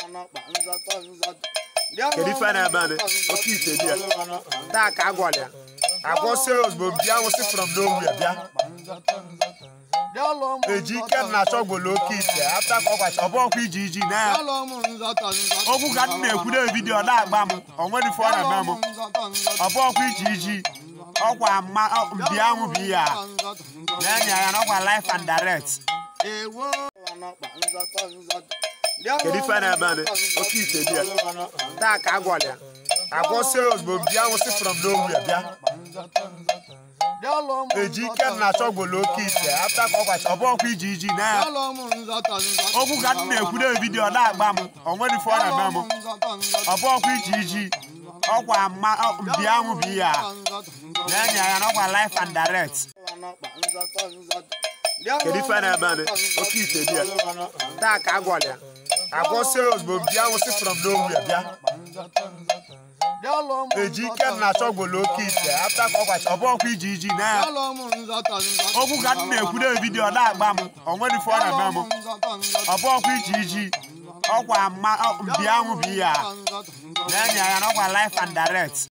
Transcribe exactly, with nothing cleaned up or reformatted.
Kedu ife na-ebe anyị oke ite bịa taa ka agwọlịa agwọ sales bụ bịa nwụsị from nowhere bịa eji ike na achọgwolo oke ite afta ka ọ gwacha ọ bụ ọkwa iji iji na ya okwu ka m na-ekwu na vidiyo na-agba m onwere ife ọ na-eme m ọ bụ ọkwa iji iji ọkwa mbịa ahụ bụ ihe a na-enye ya n'ọkwa life and direct. Kedu ife na-ebe anyị oke ite bịa taa ka agwọlịa agwọ sales bụ bịa nwụsị from nowhere bịa eji ike na achọgwolo oke ite afta ka ọ gwacha ọ bụ ọkwa iji iji na ya okwu ka m na-ekwu na vidiyo na-agba m onwere ife ọ na-eme m ọ bụ ọkwa iji iji ọkwa mbịa ahụ bụ ihe a na-enye ya n'ọkwa life and direct. Kedu ife na-ebe anyị oke ite bịa taa ka agwọlịa agwọ sales bụ bịa nwụsị from nowhere bịa eji ike na achọgwolo oke ite afta ka ọ gwacha ọ bụ ọkwa iji iji na ya okwu ka m na-ekwu na vidiyo na-agba m onwere ife ọ na-eme m ọ bụ ọkwa iji iji ọkwa mbịa ahụ bụ ihe a na-enye ya n'ọkwa life and direct.